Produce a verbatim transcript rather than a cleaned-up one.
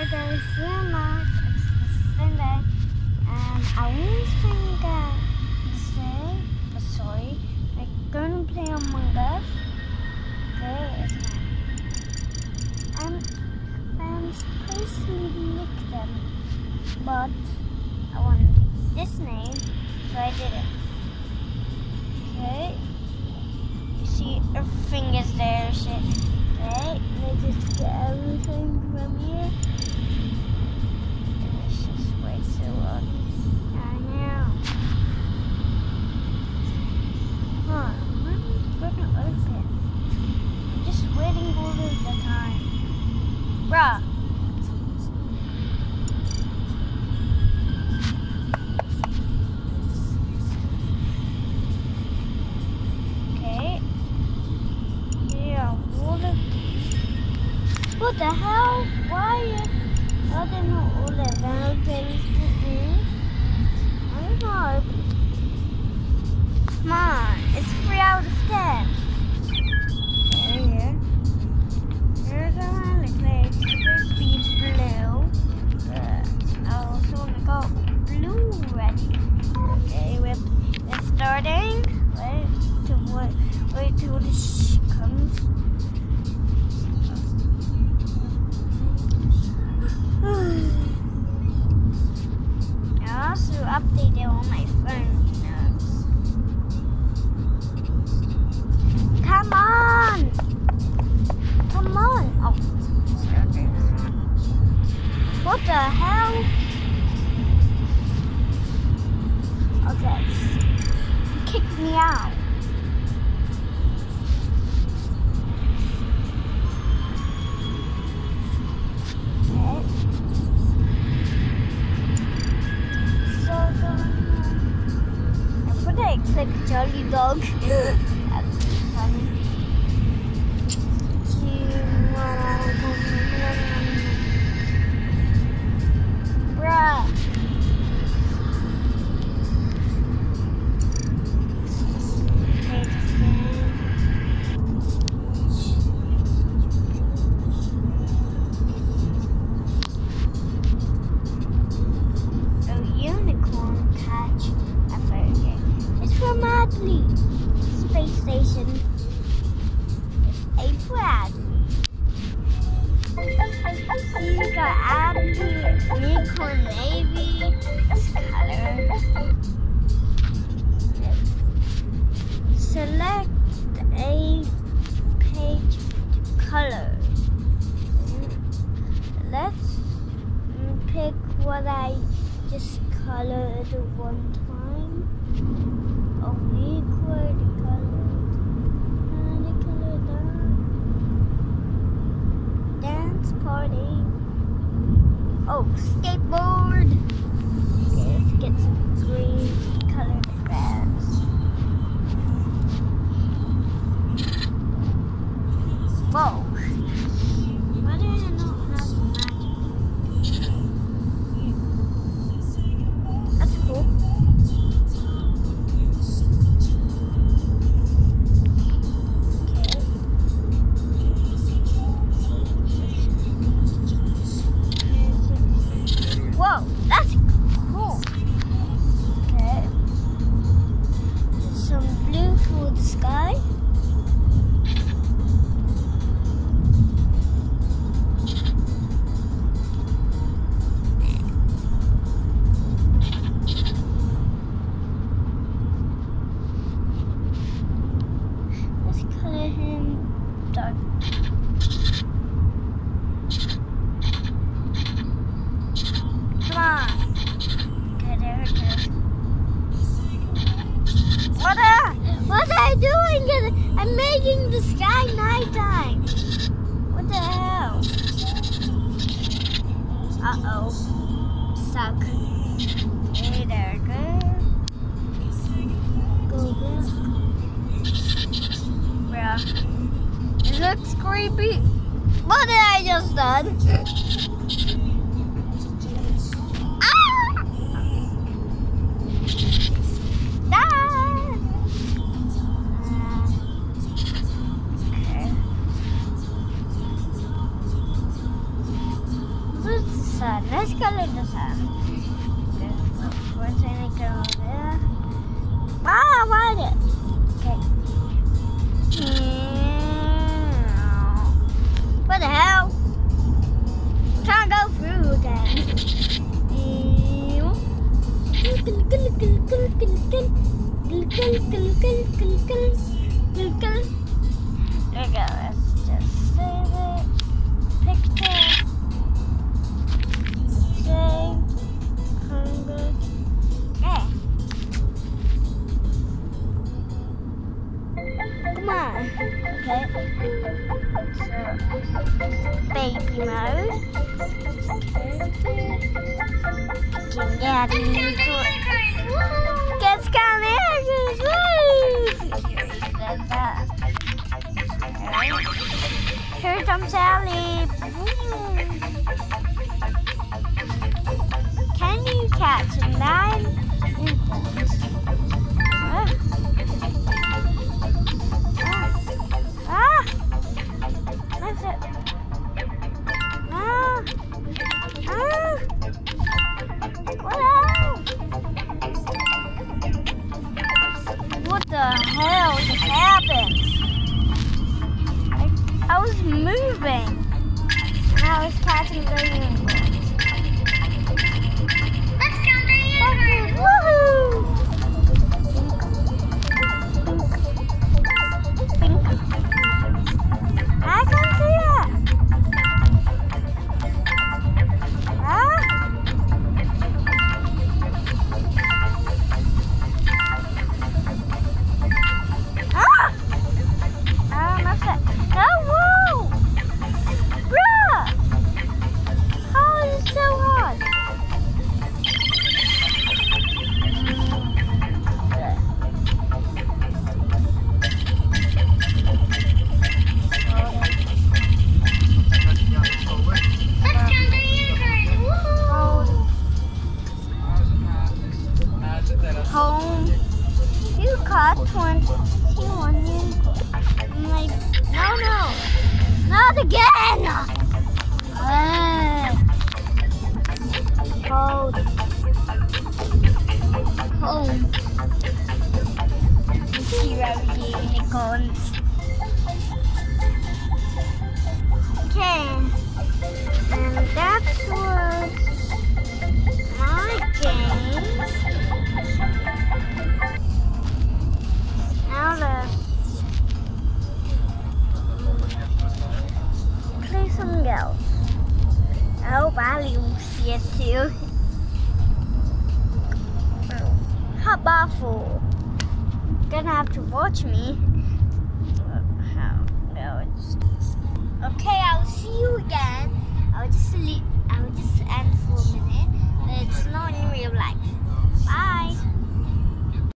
Hi guys, we're Mark. It's the Sunday, and I was trying to say, but sorry, we're going to play Among Us. Okay, it's fine. I'm, I'm supposed to nick them, but I wanted this name, so I did it. Okay, you see everything is there, shit. Okay, let me just get everything from here. It's just way too long. I know. Huh, when's it gonna open? I'm just waiting all of the time. Bruh. What the hell? Why are there not all the valid things to do? I don't know. Come on, it's three out of ten. There, here. There's a valid place. It's supposed to be blue. But I also want to go blue ready. Okay, we're, we're starting. Wait till, wait, wait till the sh comes. I also updated all my phone notes. Come on! Come on! Oh, what the hell? Okay, kick me out. It's like a jolly dog. That's funny. Bruh. A unicorn catch. I forget. It's from Adley Space Station. It's a for Adley. So you got Adley, Unicorn Navy. This color. Select a page to color. Let's pick what I just colored one time. A liquid color, and a color that. Dance party. Oh, skateboard. Okay, let's get some green colored grass. Whoa. Why do I not have magic? That's cool. Whoa, that's cool. Okay. Some blue for the sky. Let's color him dark. Come on. Okay, there it goes. What are, what are I doing? I'm making the sky nighttime. What the hell? Uh-oh. Stuck. Okay, there it goes. Go back. Bruh. It looks creepy. What did I just done? Let's sun. Let's go to the sun. Where's any girl there? Ah, I want it. Okay. What the hell? Can't go through again. There we go. Let's just save it. Picture. Save. Hunger. Yeah. Come on. Okay. So, baby mode. Can get these. Get scanners. Here comes Sally. Can you catch nine unicorns? Ah. Ah. Ah. That's it. Ah. Ah. What the hell just happened? I was moving. And I was catching the unicorns. Let's go the unicorn! Woohoo! Think. I can see it. Ah? Ah! Ah, that's it. No, whoa! Bruh! How is it so hard? Let's go the unicorn! Woohoo! Home. You caught twenty-one unicorns. I'm like, no, no. Not again! Ah. Hold. Home. Zero unicorns. Okay. And that was my game. Now let's play something else. I hope Ali will see it too. How about for gonna have to watch me?